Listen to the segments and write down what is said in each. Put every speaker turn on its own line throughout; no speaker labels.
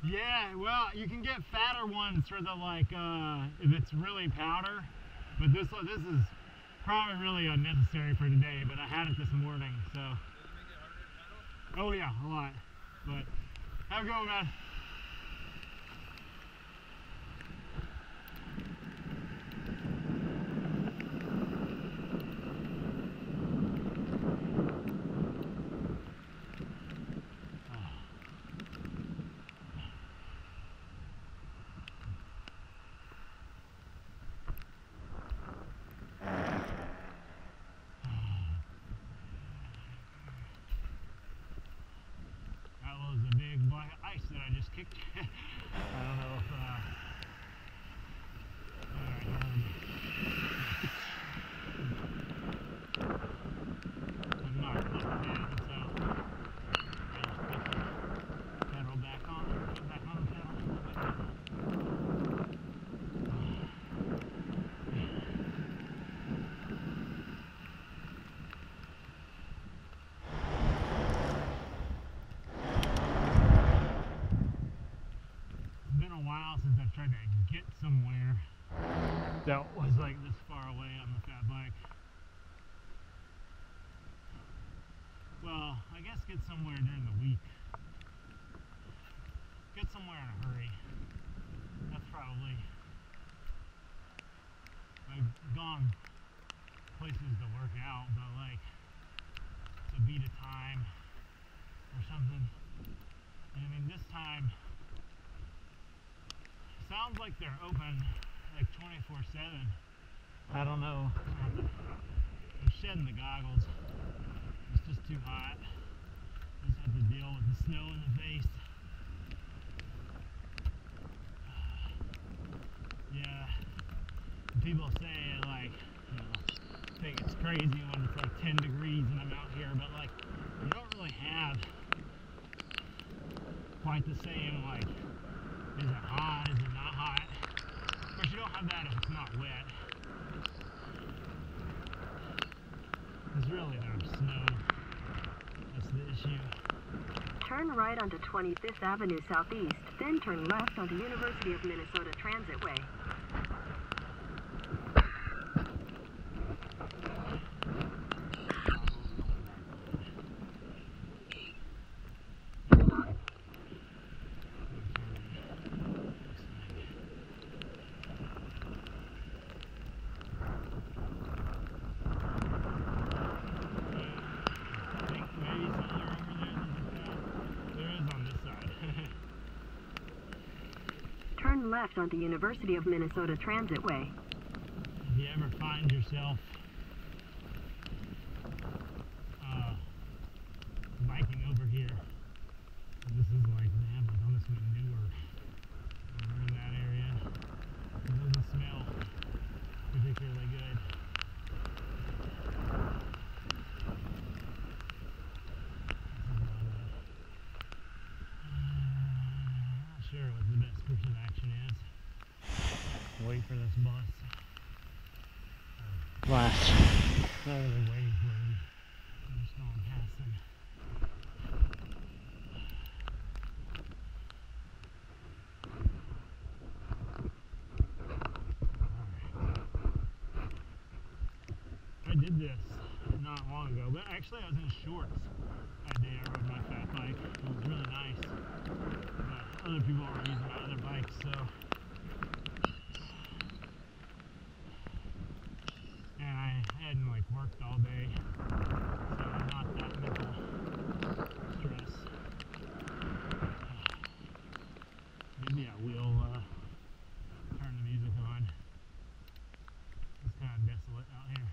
Yeah, well, you can get fatter ones for the like if it's really powder, but this is probably really unnecessary for today. But I had it this morning, so. Oh yeah, a lot. But have a good one, man. That was a big block of ice that I just kicked. I don't know if I'm not plugged in, so I just put the pedal back on, put back on the pedal a little bit. It's been a while since I've tried to get somewhere that was like this far away on the fat bike. Well, I guess get somewhere during the week. Get somewhere in a hurry. That's probably. I've gone places to work out, but like to beat a time or something. And I mean, this time sounds like they're open like 24/7. I don't know. I'm shedding the goggles. It's just too hot. Just have to deal with the snow in the face. Yeah. People say like, you know, think it's crazy when it's like 10 degrees and I'm out here, but like, you don't really have quite the same, like, is it hot, is it not hot? Of course, you don't have that if it's not wet. There's really no snow. That's the issue.
Turn right onto 25th Avenue Southeast, then turn left onto University of Minnesota Transit Way. Turn left onto University of Minnesota Transit Way.
If you ever find yourself biking over here, this is like, they have like all this manure over in that area. It doesn't smell particularly good. Not sure what the best course of action is. Wait for this bus. Last. Not really waiting for them. I'm just going past them. I did this not long ago, but actually I was in shorts that day I rode my fat bike. It was really nice. But other people were using my other bikes, so. And I hadn't like worked all day, so not that mental stress. Maybe I will turn the music on. It's kind of desolate out here.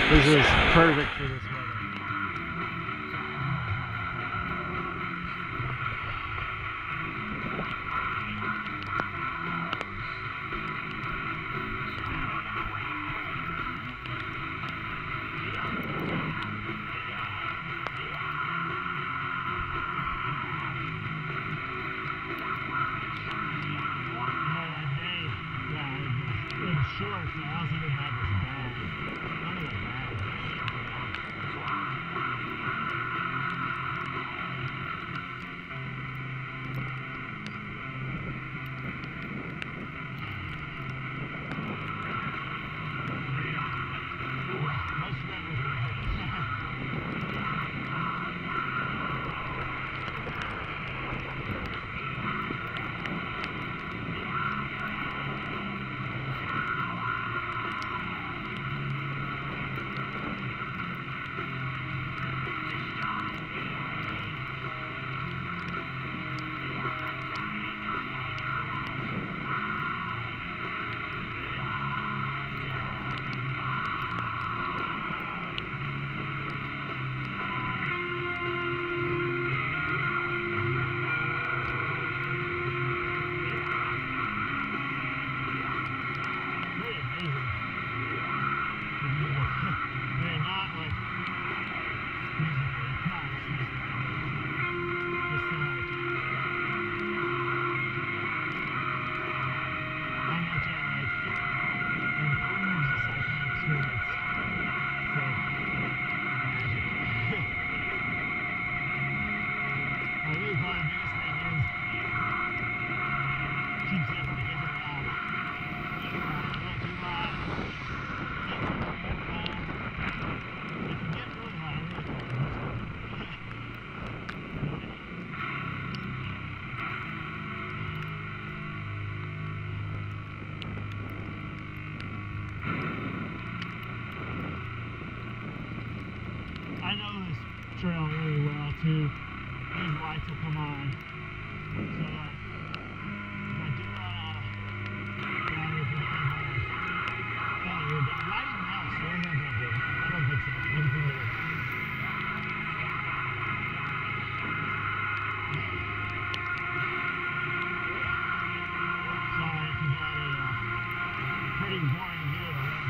This is perfect for this weather. Short, so I also didn't have this bag. None of the bags. Most of that was I know this trail really well too. These lights will come on. So if I do run out of battery for the headlights, might even have a spare headlight here. I don't think so. Let's do it. Sorry if you got a pretty boring view of the road.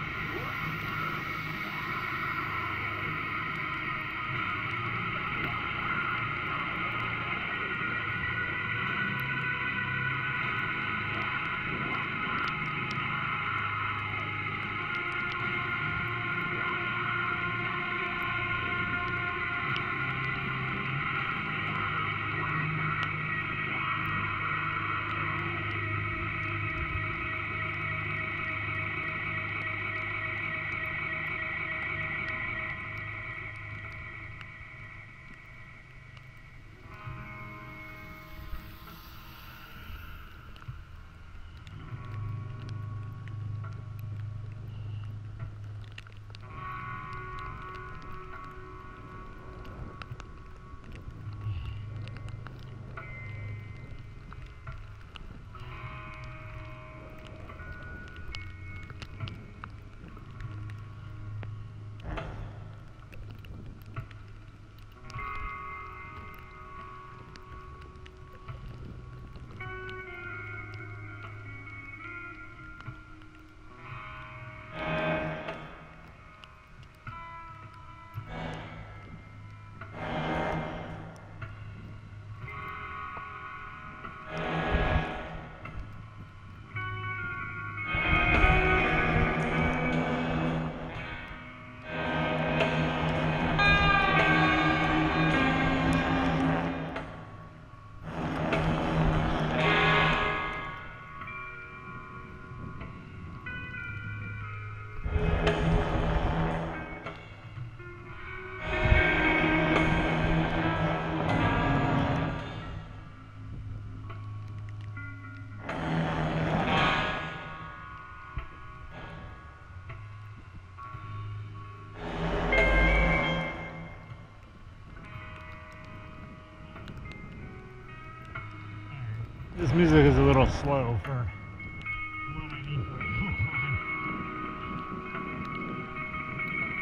This music is a little slow for what I need for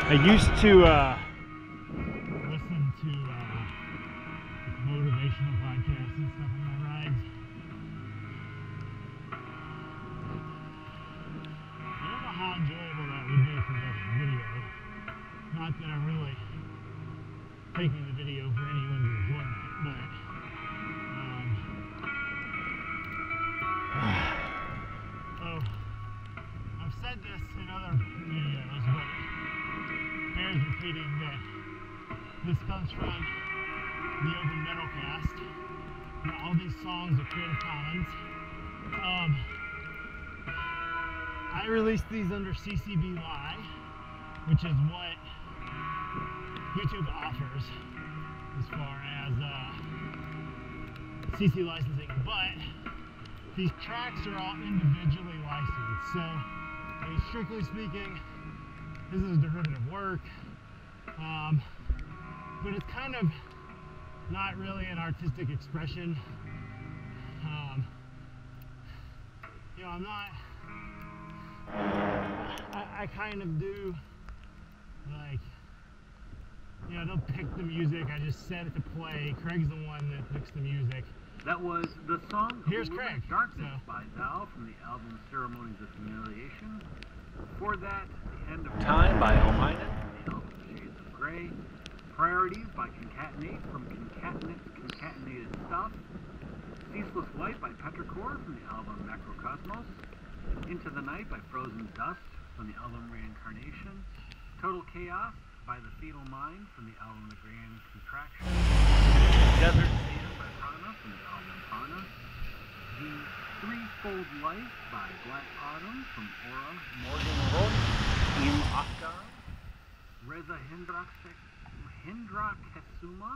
I used to listen to motivational podcasts and stuff on my rides. I don't know how enjoyable that would be for the video. Not that I'm really taking the video for anyone's enjoyment, but oh, I've said this in other videos, but it bears repeating that this comes from the Open Metalcast. And all these songs are Creative Commons. I released these under CC BY, which is what YouTube offers as far as CC licensing, but these tracks are all individually licensed. So, I mean, strictly speaking, this is derivative work, but it's kind of not really an artistic expression. You know, I'm not. I kind of do, like, you know, I don't pick the music, I just set it to play. Craig's the one that picks the music.
That was the song
Here's Craig.
Darkness by Thou from the album Ceremonies of Humiliation. Before that, The End of Time by Elminen from the album Shades of Grey. Priorities by Concatenate from Concatenate's Concatenated Stuff. Ceaseless Light by Petrichor from the album Macrocosmos. Into the Night by Frozen Dust from the album Reincarnation. Total Chaos by The Fatal Mind from the album The Grand Contraction. Desert Sand by Prana from the album Prana. The Threefold Life by Black Autumn from Aura. Morgan Roth in Oscar. Reza Hendrakesuma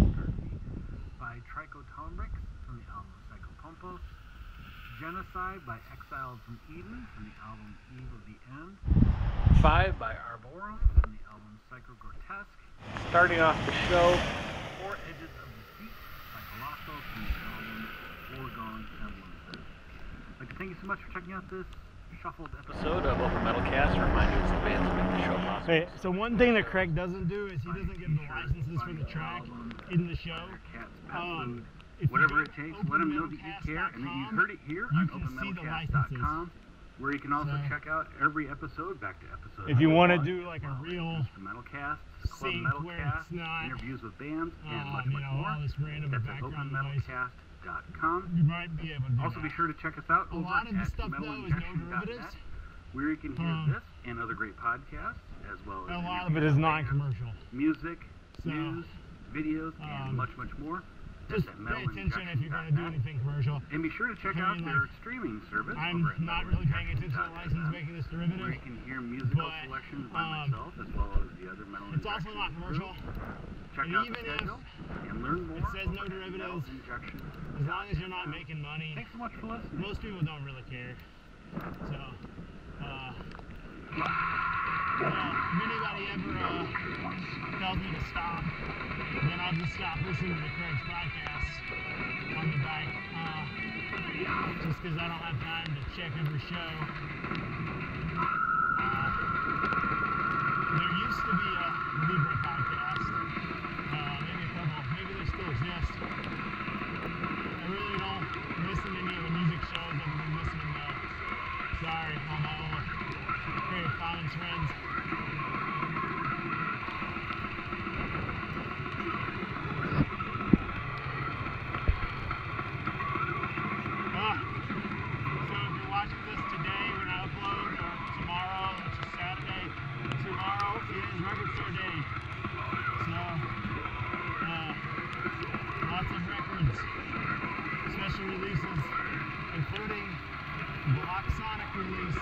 by Trichotombrix from the album Psychopompos. Genocide by Exiled from Eden from the album Eve of the End. 5 by Arborum from the album Psychogrotesque. Starting off the show, Four Edges of Deceit by Colossal from the album Foregone Semblances. I'd like to thank you so much for checking out this shuffled episode of Open Metalcast. Remind you, it's the bands that make the show possible.
Hey, so one thing that Craig doesn't do is he doesn't give the licenses for the track in the show.
Whatever it takes, let them know that you care and that you heard it here on OpenMetalcast.com, where you can also check out every episode, back to episode.
If you want to do like a real
Metalcast, Club Metalcast, interviews with bands, and much, much more,
all this random
that's at
background noise,
OpenMetalcast.com.
you might be able to do
Also,
that.
be sure to check us out
A
over
lot of the
at
stuff though is no derivatives.
where you can hear this and other great podcasts, as well as
A lot of it is non-commercial.
music,
So,
news, videos, and much, much more.
Just pay attention if you're going to do anything commercial.
And be sure to check out their streaming service.
I'm not really paying attention to the license making this derivative.
Where you can hear musical selections by myself, as well as the other Metal
It's also not commercial.
Check
And
out
even
the
if
schedule and learn more.
it says no derivatives, as long as you're not making money,
Thanks so much for listening.
most people don't really care. So, if anybody ever tells me to stop, then I'll just stop listening to Craig's podcast on the bike, just because I don't have time to check every show. There used to be a Libre podcast, maybe a couple, maybe they still exist. I really don't listen to any of the music shows I've been listening to. Sorry, all my old Creative Commons friends. So if you're watching this today when I upload, or tomorrow, which is Saturday, tomorrow is Record Store Day. So, lots of records, special releases, including Black Sonic release.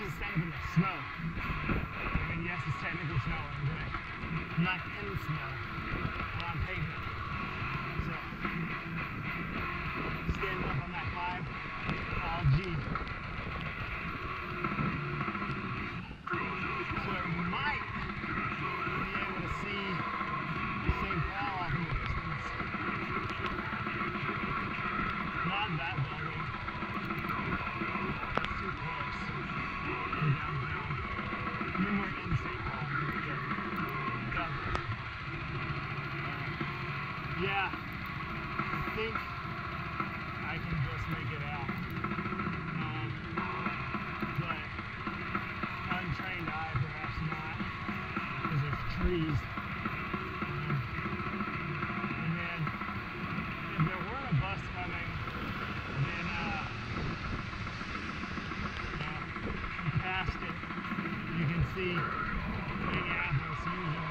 to stand up in the snow. I mean, yes, it's technically snowing, but I'm not in snow. I'm on pavement. So, standing up on that 5, oh gee. So you might be able to see St. Paul off in the distance. Not that building. It's too close to downtown. Then we're in St. Paul. Yeah, I think I can just make it out. But untrained eye, perhaps not, because there's trees. And then, if there weren't a bus coming, then past it, you can see Minneapolis usually.